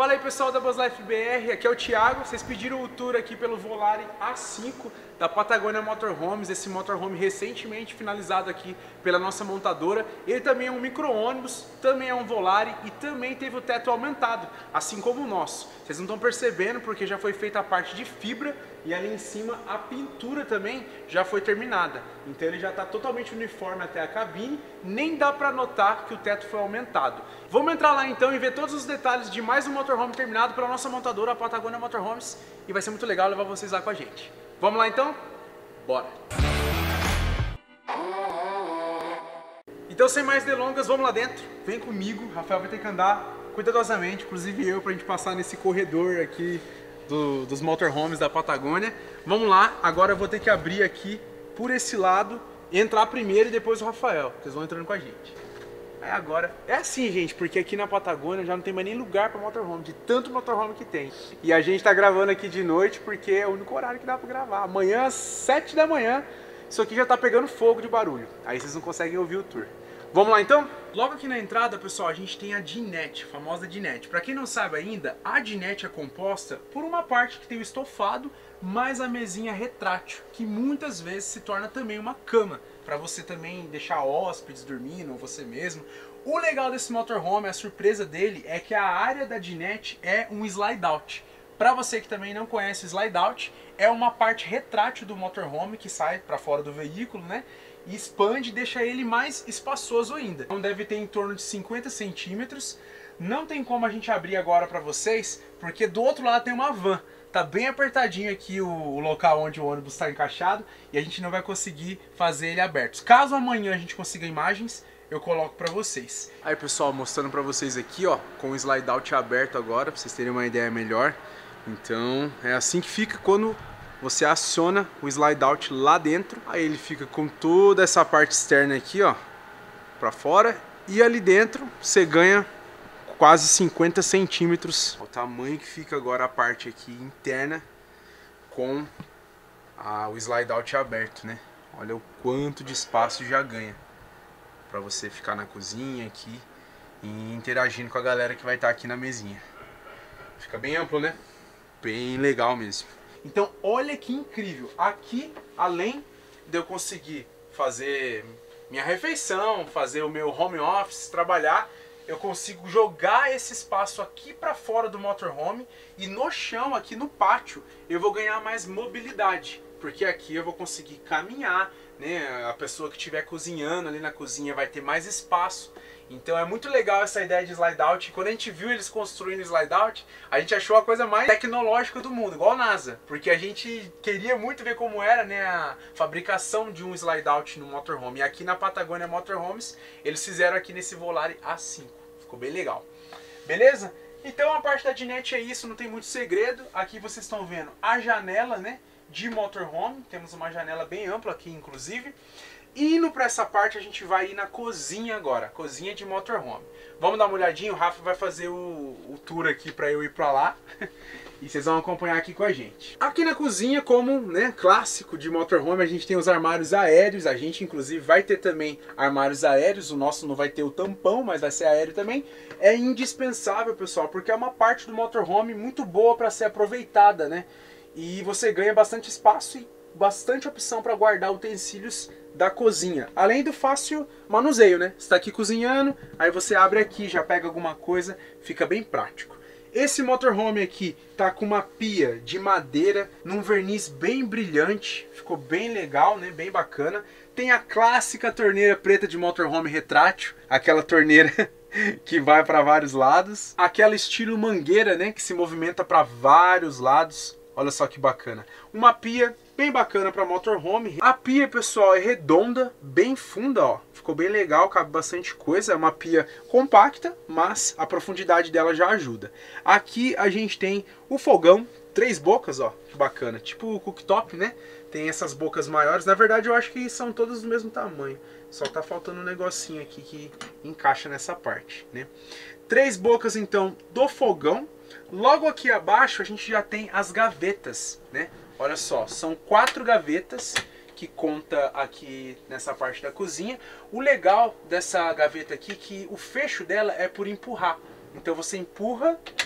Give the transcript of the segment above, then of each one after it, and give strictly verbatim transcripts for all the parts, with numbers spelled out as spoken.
Fala aí pessoal da Buzz Life B R, aqui é o Thiago. Vocês pediram o tour aqui pelo Volare A cinco da Patagonia Motorhomes, esse motorhome recentemente finalizado aqui pela nossa montadora. Ele também é um micro-ônibus, também é um Volare e também teve o teto aumentado, assim como o nosso. Vocês não estão percebendo porque já foi feita a parte de fibra e ali em cima a pintura também já foi terminada. Então ele já está totalmente uniforme até a cabine, nem dá para notar que o teto foi aumentado. Vamos entrar lá então e ver todos os detalhes de mais um motorhome terminado pela nossa montadora, a Patagonia Motorhomes, e vai ser muito legal levar vocês lá com a gente. Vamos lá então? Bora! Então sem mais delongas, vamos lá dentro. Vem comigo, o Rafael vai ter que andar cuidadosamente, inclusive eu, pra gente passar nesse corredor aqui do, dos motorhomes da Patagônia. Vamos lá, agora eu vou ter que abrir aqui por esse lado, entrar primeiro e depois o Rafael. Vocês vão entrando com a gente. Aí agora, é assim gente, porque aqui na Patagônia já não tem mais nem lugar para motorhome, de tanto motorhome que tem. E a gente tá gravando aqui de noite porque é o único horário que dá para gravar. Amanhã às sete da manhã, isso aqui já tá pegando fogo de barulho. Aí vocês não conseguem ouvir o tour. Vamos lá então? Logo aqui na entrada, pessoal, a gente tem a dinette, a famosa dinette. Para quem não sabe ainda, a dinette é composta por uma parte que tem o estofado, mais a mesinha retrátil, que muitas vezes se torna também uma cama, para você também deixar hóspedes dormindo, ou você mesmo. O legal desse motorhome, a surpresa dele, é que a área da dinette é um slide out. Para você que também não conhece o slide out, é uma parte retrátil do motorhome que sai para fora do veículo, né? E expande e deixa ele mais espaçoso ainda. Então deve ter em torno de cinquenta centímetros. Não tem como a gente abrir agora para vocês, porque do outro lado tem uma van. Tá bem apertadinho aqui o, o local onde o ônibus está encaixado e a gente não vai conseguir fazer ele aberto. Caso amanhã a gente consiga imagens, eu coloco para vocês. Aí pessoal, mostrando para vocês aqui, ó, com o slide out aberto agora, para vocês terem uma ideia melhor. Então é assim que fica quando você aciona o slide out lá dentro. Aí ele fica com toda essa parte externa aqui, ó, para fora, e ali dentro você ganha quase cinquenta centímetros. O tamanho que fica agora a parte aqui interna com a, o slide out aberto, né? Olha o quanto de espaço já ganha para você ficar na cozinha aqui e interagindo com a galera que vai estar aqui na mesinha. Fica bem amplo, né? Bem legal mesmo. Então olha que incrível. Aqui, além de eu conseguir fazer minha refeição, fazer o meu home office, trabalhar, eu consigo jogar esse espaço aqui para fora do motorhome e no chão, aqui no pátio, eu vou ganhar mais mobilidade, porque aqui eu vou conseguir caminhar, né? A pessoa que estiver cozinhando ali na cozinha vai ter mais espaço. Então é muito legal essa ideia de slide out. Quando a gente viu eles construindo slide out, a gente achou a coisa mais tecnológica do mundo, igual a NASA, porque a gente queria muito ver como era, né, a fabricação de um slide out no motorhome. E aqui na Patagonia Motorhomes, eles fizeram aqui nesse Volare A cinco. Ficou bem legal. Beleza? Então a parte da dinette é isso, não tem muito segredo. Aqui vocês estão vendo a janela, né, de motorhome. Temos uma janela bem ampla aqui, inclusive. Indo para essa parte, a gente vai ir na cozinha agora, cozinha de motorhome. Vamos dar uma olhadinha, o Rafa vai fazer o, o tour aqui para eu ir para lá. E vocês vão acompanhar aqui com a gente. Aqui na cozinha, como, né, clássico de motorhome, a gente tem os armários aéreos. A gente inclusive vai ter também armários aéreos. O nosso não vai ter o tampão, mas vai ser aéreo também. É indispensável, pessoal, porque é uma parte do motorhome muito boa para ser aproveitada, né? E você ganha bastante espaço e bastante opção para guardar utensílios da cozinha, além do fácil manuseio, né? Você está aqui cozinhando, aí você abre aqui, já pega alguma coisa, fica bem prático. Esse motorhome aqui tá com uma pia de madeira num verniz bem brilhante, ficou bem legal, né? Bem bacana. Tem a clássica torneira preta de motorhome retrátil, aquela torneira que vai para vários lados, aquela estilo mangueira, né? Que se movimenta para vários lados. Olha só que bacana. Uma pia bem bacana para motorhome. A pia, pessoal, é redonda, bem funda, ó. Ficou bem legal, cabe bastante coisa. É uma pia compacta, mas a profundidade dela já ajuda. Aqui a gente tem o fogão, três bocas, ó. Que bacana. Tipo o cooktop, né? Tem essas bocas maiores. Na verdade, eu acho que são todas do mesmo tamanho. Só tá faltando um negocinho aqui que encaixa nessa parte, né? Três bocas, então, do fogão. Logo aqui abaixo a gente já tem as gavetas, né? Olha só, são quatro gavetas que conta aqui nessa parte da cozinha. O legal dessa gaveta aqui é que o fecho dela é por empurrar. Então você empurra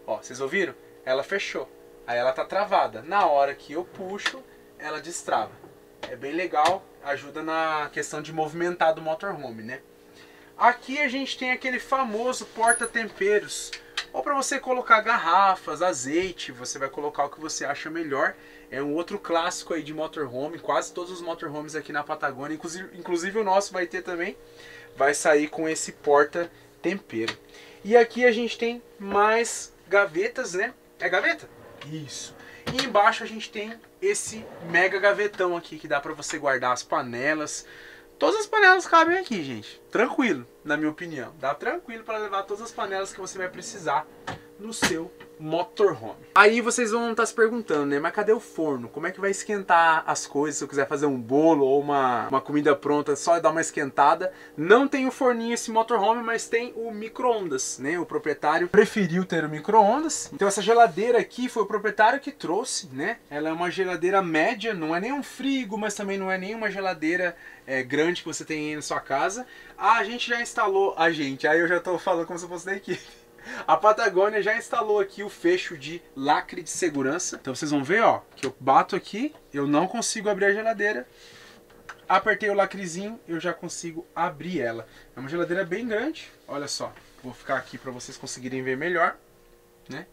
Ó, vocês ouviram? Ela fechou. Aí ela tá travada. Na hora que eu puxo, ela destrava. É bem legal, ajuda na questão de movimentar do motorhome, né? Aqui a gente tem aquele famoso porta-temperos. Ou para você colocar garrafas, azeite, você vai colocar o que você acha melhor. É um outro clássico aí de motorhome. Quase todos os motorhomes aqui na Patagônia, inclusive, inclusive o nosso vai ter também. Vai sair com esse porta-tempero. E aqui a gente tem mais gavetas, né? É gaveta? Isso. E embaixo a gente tem esse mega gavetão aqui que dá para você guardar as panelas. Todas as panelas cabem aqui, gente. Tranquilo, na minha opinião. Dá tranquilo para levar todas as panelas que você vai precisar no seu motorhome. Aí vocês vão estar se perguntando, né? Mas cadê o forno? Como é que vai esquentar as coisas se eu quiser fazer um bolo ou uma, uma comida pronta, só dar uma esquentada? Não tem o forninho esse motorhome, mas tem o micro-ondas, né? O proprietário preferiu ter o micro-ondas. Então essa geladeira aqui foi o proprietário que trouxe, né? Ela é uma geladeira média, não é nem um frigo, mas também não é nem uma geladeira é, grande que você tem aí na sua casa. Ah, a gente já instalou, a gente, aí eu já tô falando como se fosse da equipe. A Patagônia já instalou aqui o fecho de lacre de segurança. Então vocês vão ver, ó, que eu bato aqui, eu não consigo abrir a geladeira. Apertei o lacrezinho, eu já consigo abrir ela. É uma geladeira bem grande, olha só. Vou ficar aqui para vocês conseguirem ver melhor, né?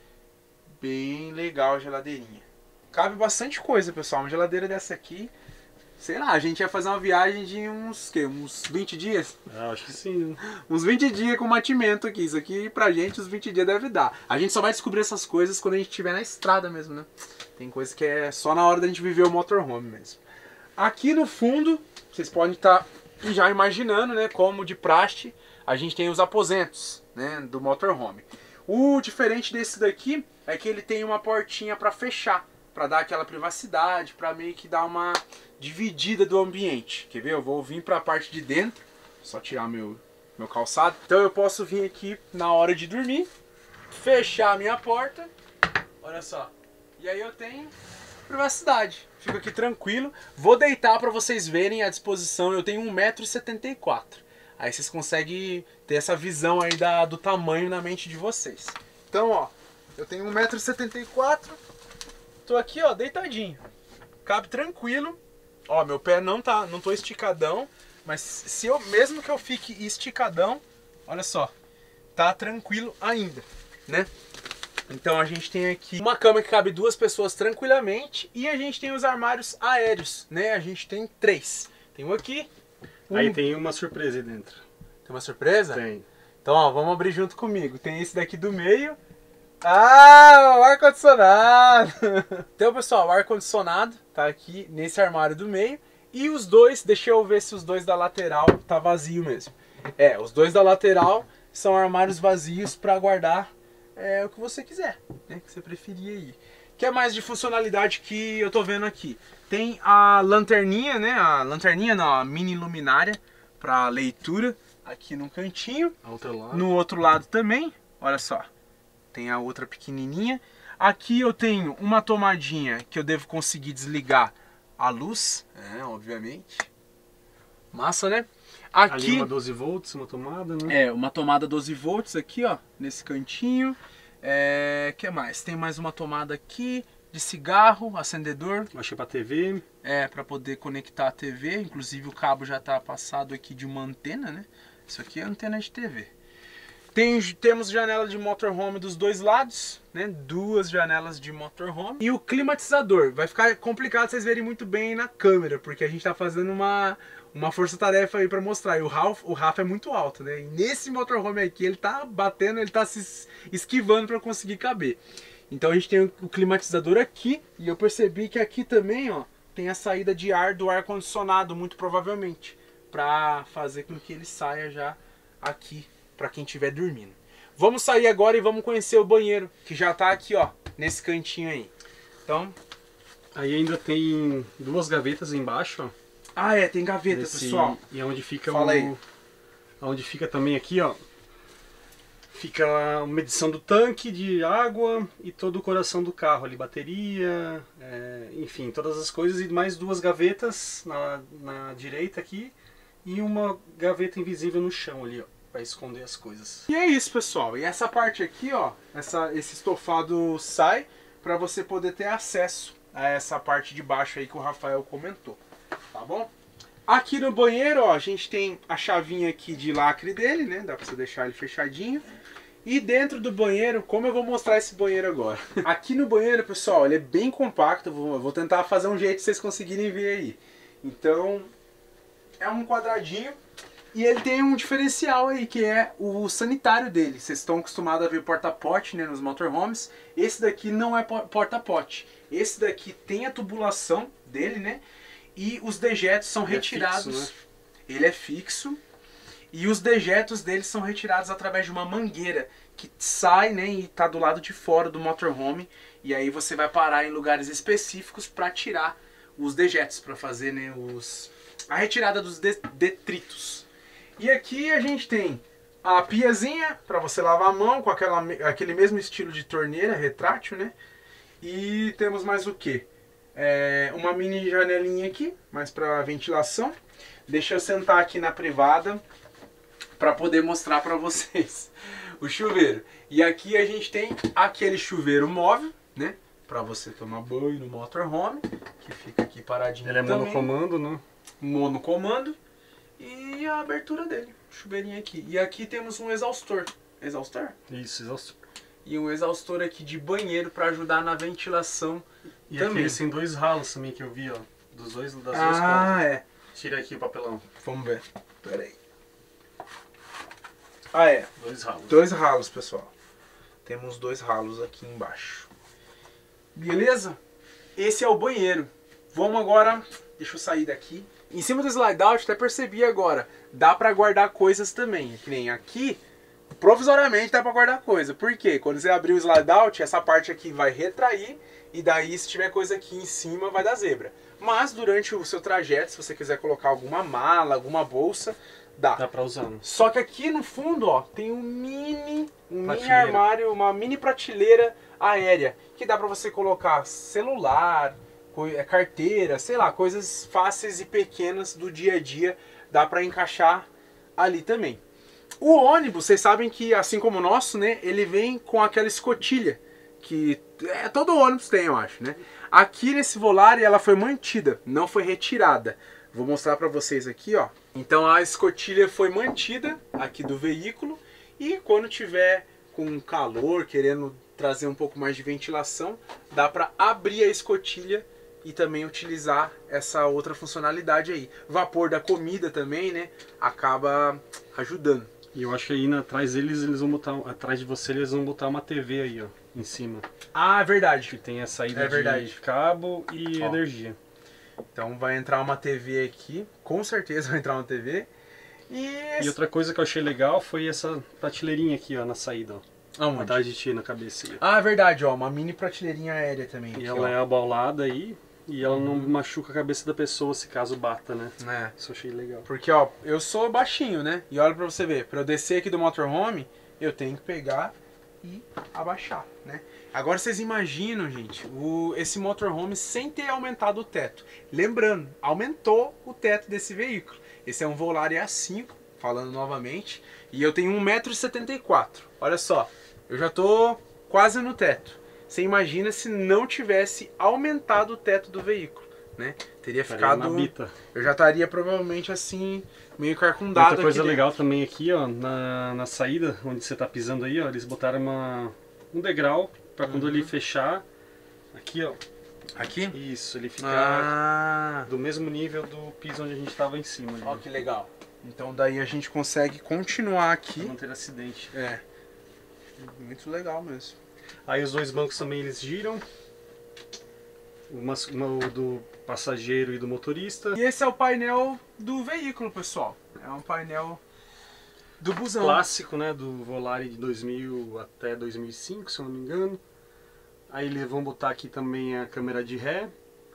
Bem legal a geladeirinha. Cabe bastante coisa, pessoal. Uma geladeira dessa aqui, sei lá, a gente ia fazer uma viagem de uns, que, uns vinte dias? Ah, acho que sim. Uns vinte dias com mantimento aqui. Isso aqui pra gente, uns vinte dias deve dar. A gente só vai descobrir essas coisas quando a gente estiver na estrada mesmo, né? Tem coisa que é só na hora da gente viver o motorhome mesmo. Aqui no fundo, vocês podem estar já imaginando, né? Como de praxe, a gente tem os aposentos, né? Do motorhome. O diferente desse daqui é que ele tem uma portinha pra fechar. Pra dar aquela privacidade, pra meio que dar uma dividida do ambiente. Quer ver? Eu vou vir para a parte de dentro, só tirar meu, meu calçado. Então eu posso vir aqui na hora de dormir, fechar a minha porta, olha só. E aí eu tenho privacidade. Fico aqui tranquilo. Vou deitar para vocês verem a disposição. Eu tenho um metro e setenta e quatro. Aí vocês conseguem ter essa visão aí da, do tamanho na mente de vocês. Então, ó, eu tenho um metro e setenta e quatro. Tô aqui, ó, deitadinho. Cabe tranquilo. Ó, meu pé não tá, não tô esticadão, mas se eu, mesmo que eu fique esticadão, olha só, tá tranquilo ainda, né? Então a gente tem aqui uma cama que cabe duas pessoas tranquilamente e a gente tem os armários aéreos, né? A gente tem três. Tem um aqui. Um... Aí tem uma surpresa aí dentro. Tem uma surpresa? Tem. Então, ó, vamos abrir junto comigo. Tem esse daqui do meio. Ah, o ar-condicionado! Então, pessoal, o ar-condicionado tá aqui nesse armário do meio. E os dois, deixa eu ver se os dois da lateral tá vazio mesmo. É, os dois da lateral são armários vazios para guardar é, o que você quiser, né? Que você preferir aí. O que é mais de funcionalidade que eu tô vendo aqui? Tem a lanterninha, né? A lanterninha não, a mini luminária para leitura aqui no cantinho. Outro lado. No outro lado também, olha só. Tem a outra pequenininha. Aqui eu tenho uma tomadinha que eu devo conseguir desligar a luz, é, obviamente. Massa, né? Aqui ali uma doze volts, uma tomada, né? É, uma tomada doze volts aqui, ó, nesse cantinho. É, que mais? Tem mais uma tomada aqui de cigarro, acendedor. Achei pra T V. É, para poder conectar a T V. Inclusive o cabo já tá passado aqui de uma antena, né? Isso aqui é antena de T V. Tem, temos janela de motorhome dos dois lados, né? Duas janelas de motorhome. E o climatizador. Vai ficar complicado vocês verem muito bem na câmera, porque a gente tá fazendo uma, uma força-tarefa aí para mostrar. E o Ralph, o Rafa é muito alto, né? E nesse motorhome aqui ele tá batendo, ele tá se esquivando para conseguir caber. Então a gente tem o climatizador aqui. E eu percebi que aqui também, ó, tem a saída de ar do ar-condicionado, muito provavelmente. Para fazer com que ele saia já aqui. Para quem estiver dormindo. Vamos sair agora e vamos conhecer o banheiro, que já tá aqui, ó, nesse cantinho aí. Então, aí ainda tem duas gavetas embaixo, ó. Ah, é, tem gaveta, nesse, pessoal. E onde fica Fala o aí. Onde fica também aqui, ó. Fica a medição do tanque de água e todo o coração do carro ali, bateria, é, enfim, todas as coisas e mais duas gavetas na, na direita aqui e uma gaveta invisível no chão ali, ó. para esconder as coisas. E é isso, pessoal. E essa parte aqui, ó, essa, esse estofado sai para você poder ter acesso a essa parte de baixo aí que o Rafael comentou, tá bom? Aqui no banheiro, ó, a gente tem a chavinha aqui de lacre dele, né? Dá para você deixar ele fechadinho. E dentro do banheiro, como eu vou mostrar esse banheiro agora? Aqui no banheiro, pessoal, ele é bem compacto. Eu vou tentar fazer um jeito de vocês conseguirem ver aí. Então, é um quadradinho. E ele tem um diferencial aí, que é o sanitário dele. Vocês estão acostumados a ver porta-pote, né, nos motorhomes. Esse daqui não é porta-pote. Esse daqui tem a tubulação dele, né? E os dejetos são ele retirados. É fixo, né? Ele é fixo. E os dejetos dele são retirados através de uma mangueira que sai, né, e está do lado de fora do motorhome. E aí você vai parar em lugares específicos para tirar os dejetos, para fazer, né, os... a retirada dos detritos. E aqui a gente tem a piazinha para você lavar a mão com aquela, aquele mesmo estilo de torneira retrátil, né? E temos mais o que? É, uma mini janelinha aqui, mais para ventilação. Deixa eu sentar aqui na privada para poder mostrar para vocês o chuveiro. E aqui a gente tem aquele chuveiro móvel, né? Para você tomar banho no motorhome, que fica aqui paradinho. Ele é também. monocomando, né? Monocomando. E a abertura dele, chuveirinho aqui. E aqui temos um exaustor. Exaustor? Isso, exaustor. E um exaustor aqui de banheiro para ajudar na ventilação. E também. aqui eles têm dois ralos também que eu vi, ó. Dos dois, das duas pontas. Ah, é. Tira aqui o papelão. Vamos ver. Pera aí. Ah, é. Dois ralos. Dois ralos, pessoal. Temos dois ralos aqui embaixo. Beleza? Esse é o banheiro. Vamos agora... Deixa eu sair daqui. Em cima do slide out, até percebi agora, dá pra guardar coisas também. Que nem aqui, provisoriamente dá pra guardar coisa. Por quê? Quando você abrir o slide out, essa parte aqui vai retrair, e daí se tiver coisa aqui em cima vai dar zebra. Mas durante o seu trajeto, se você quiser colocar alguma mala, alguma bolsa, dá. Dá pra usar. Só que aqui no fundo, ó, tem um mini, um mini armário, uma mini prateleira aérea, que dá pra você colocar celular, carteira, sei lá, coisas fáceis e pequenas do dia a dia, dá para encaixar ali também. O ônibus, vocês sabem que, assim como o nosso, né, ele vem com aquela escotilha, que é, todo ônibus tem, eu acho, né? Aqui nesse Volare ela foi mantida, não foi retirada. Vou mostrar para vocês aqui, ó. Então a escotilha foi mantida aqui do veículo, e quando tiver com calor, querendo trazer um pouco mais de ventilação, dá para abrir a escotilha e também utilizar essa outra funcionalidade aí. Vapor da comida também, né? Acaba ajudando. E eu acho que aí atrás deles, eles vão botar, atrás de você, eles vão botar uma T V aí, ó, em cima. Ah, é verdade. Que tem a saída é verdade. de cabo e ó, energia. Então vai entrar uma T V aqui, com certeza vai entrar uma T V. E, e outra coisa que eu achei legal foi essa prateleirinha aqui, ó, na saída, ó. Aonde? Atrás de ti, na cabeça aí. Ah, é verdade, ó, uma mini prateirinha aérea também. E aqui, ela ó. é abaulada aí. E ela não Uhum. machuca a cabeça da pessoa se caso bata, né? É. Isso eu achei legal. Porque, ó, eu sou baixinho, né? E olha pra você ver, pra eu descer aqui do motorhome, eu tenho que pegar e abaixar, né? Agora vocês imaginam, gente, o, esse motorhome sem ter aumentado o teto. Lembrando, aumentou o teto desse veículo. Esse é um Volare A cinco, falando novamente. E eu tenho um metro e setenta e quatro. Olha só, eu já tô quase no teto. Você imagina se não tivesse aumentado o teto do veículo, né? Teria ficado... na bita. Eu já estaria provavelmente assim, meio carcundado. Outra coisa aqui legal também aqui, ó, na, na saída, onde você tá pisando aí, ó, eles botaram uma, um degrau para quando Uhum. ele fechar, aqui, ó. Aqui? Isso, ele ficar Ah. do mesmo nível do piso onde a gente tava em cima. Ó, que legal. Então daí a gente consegue continuar aqui. Pra não ter acidente. É. Muito legal mesmo. Aí os dois bancos também eles giram. Uma, uma, o do passageiro e do motorista. E esse é o painel do veículo, pessoal. É um painel do busão. Clássico, né? Do Volare de dois mil até dois mil e cinco, se eu não me engano. Aí eles vão botar aqui também a câmera de ré.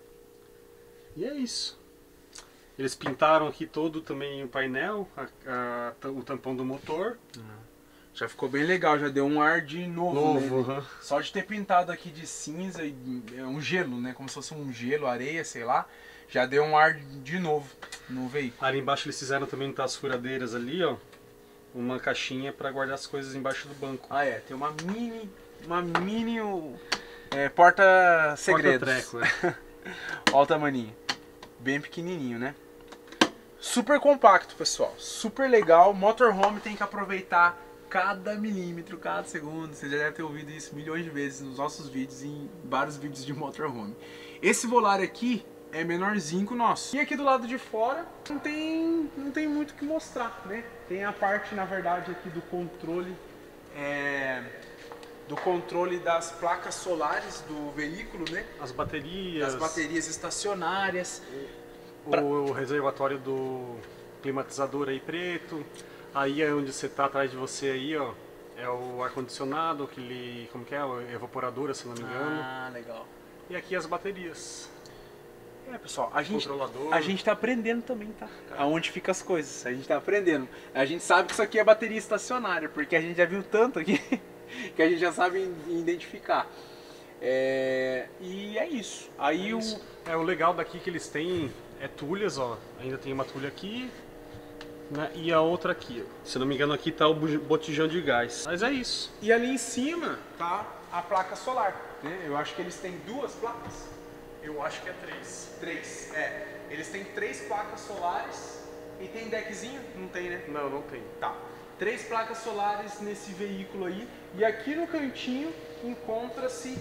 E é isso. Eles pintaram aqui todo também o painel, a, a, o tampão do motor. Já ficou bem legal, já deu um ar de novo, Novo, né? uhum. Só de ter pintado aqui de cinza, e é um gelo, né? Como se fosse um gelo, areia, sei lá. Já deu um ar de novo no veículo. Ali embaixo eles fizeram também tá as furadeiras ali, ó. uma caixinha para guardar as coisas embaixo do banco. Ah é, tem uma mini, uma mini é, porta-segredos. Porta-treco, é. Olha o tamaninho, bem pequenininho, né? Super compacto, pessoal, super legal. Motorhome tem que aproveitar cada milímetro, cada segundo. Você já deve ter ouvido isso milhões de vezes nos nossos vídeos e em vários vídeos de motorhome. Esse Volare aqui é menorzinho que o nosso. E aqui do lado de fora não tem, não tem muito o que mostrar, né? Tem a parte, na verdade, aqui do controle, é, do controle das placas solares do veículo, né? As baterias. As baterias estacionárias. O, pra... o reservatório do climatizador aí preto. Aí é onde você tá atrás de você aí, ó. É o ar-condicionado, aquele, como que é? O evaporador, se não me engano. Ah, legal. E aqui as baterias. É, pessoal, a gente, Controlador. a gente tá aprendendo também, tá? Aonde ficam as coisas, a gente tá aprendendo. A gente sabe que isso aqui é bateria estacionária, porque a gente já viu tanto aqui que a gente já sabe identificar. É... E é isso. Aí é o... isso. É, o legal daqui que eles têm é tulhas, ó. Ainda tem uma tulha aqui, né? E a outra aqui, ó. Se não me engano, aqui tá o botijão de gás. Mas é isso. E ali em cima tá a placa solar, né? Eu acho que eles têm duas placas. Eu acho que é três. Três, é. Eles têm três placas solares e tem deckzinho? Não tem, né? Não, não tem. Tá. Três placas solares nesse veículo aí. E aqui no cantinho encontra-se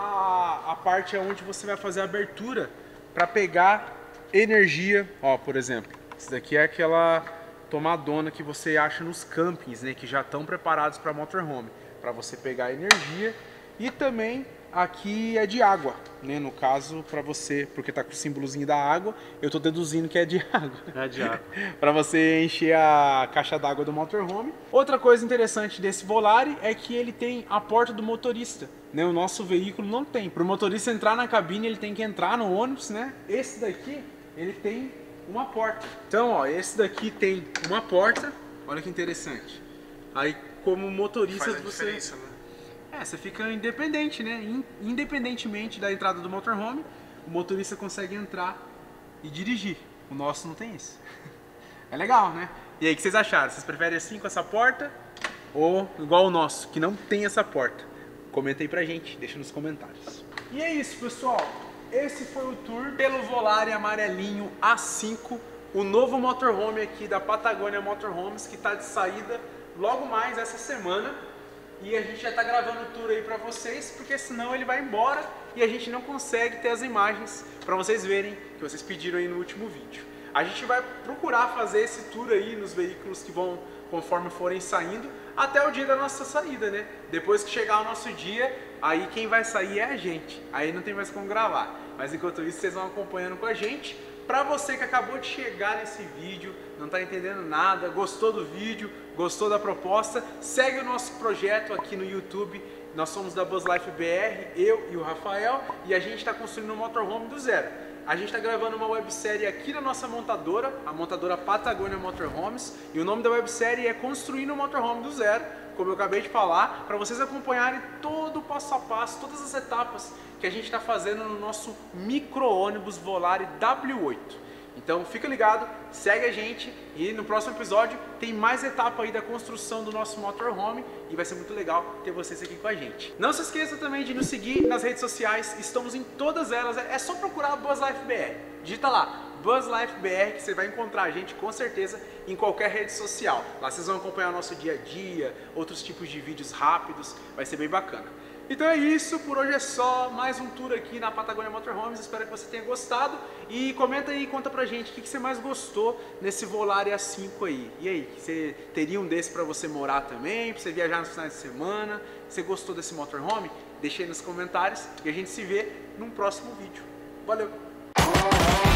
a, a parte onde você vai fazer a abertura para pegar energia. Ó, por exemplo, isso daqui é aquela tomadona que você acha nos campings, né? Que já estão preparados para motorhome, para você pegar energia. E também aqui é de água, né? No caso, para você, porque tá com o símbolozinho da água, eu tô deduzindo que é de água. É de água. Para você encher a caixa d'água do motorhome. Outra coisa interessante desse Volare é que ele tem a porta do motorista, né? O nosso veículo não tem. Para o motorista entrar na cabine, ele tem que entrar no ônibus, né? Esse daqui, ele tem uma porta. Então, ó, esse daqui tem uma porta. Olha que interessante. Aí, como motorista, Faz a você... diferença, né? É, você fica independente, né? Independentemente da entrada do motorhome, o motorista consegue entrar e dirigir. O nosso não tem isso. É legal, né? E aí, o que vocês acharam? Vocês preferem assim com essa porta ou igual o nosso, que não tem essa porta? Comenta aí pra gente, deixa nos comentários. E é isso, pessoal. Esse foi o tour pelo Volare amarelinho A cinco, o novo motorhome aqui da Patagônia Motorhomes, que tá de saída logo mais essa semana. E a gente já está gravando o tour aí para vocês, porque senão ele vai embora e a gente não consegue ter as imagens para vocês verem que vocês pediram aí no último vídeo. A gente vai procurar fazer esse tour aí nos veículos que vão, conforme forem saindo, até o dia da nossa saída, né? Depois que chegar o nosso dia, aí quem vai sair é a gente. Aí não tem mais como gravar. Mas enquanto isso, vocês vão acompanhando com a gente. Para você que acabou de chegar nesse vídeo, não está entendendo nada, gostou do vídeo, gostou da proposta, segue o nosso projeto aqui no YouTube. Nós somos da Buzz Life B R, eu e o Rafael, e a gente está construindo um motorhome do zero. A gente está gravando uma websérie aqui na nossa montadora, a montadora Patagônia Motorhomes, e o nome da websérie é Construindo um Motorhome do Zero, como eu acabei de falar, para vocês acompanharem todo o passo a passo, todas as etapas que a gente está fazendo no nosso micro-ônibus Volare W oito. Então fica ligado, segue a gente e no próximo episódio tem mais etapa aí da construção do nosso motorhome e vai ser muito legal ter vocês aqui com a gente. Não se esqueça também de nos seguir nas redes sociais, estamos em todas elas, é só procurar Buzz Life B R, digita lá Buzz Life B R que você vai encontrar a gente com certeza em qualquer rede social. Lá vocês vão acompanhar o nosso dia a dia, outros tipos de vídeos rápidos, vai ser bem bacana. Então é isso, por hoje é só, mais um tour aqui na Patagônia Motorhomes, espero que você tenha gostado e comenta aí, conta pra gente o que você mais gostou nesse Volare A cinco aí. E aí, você teria um desse pra você morar também, pra você viajar nos finais de semana? Você gostou desse motorhome? Deixa aí nos comentários e a gente se vê num próximo vídeo. Valeu!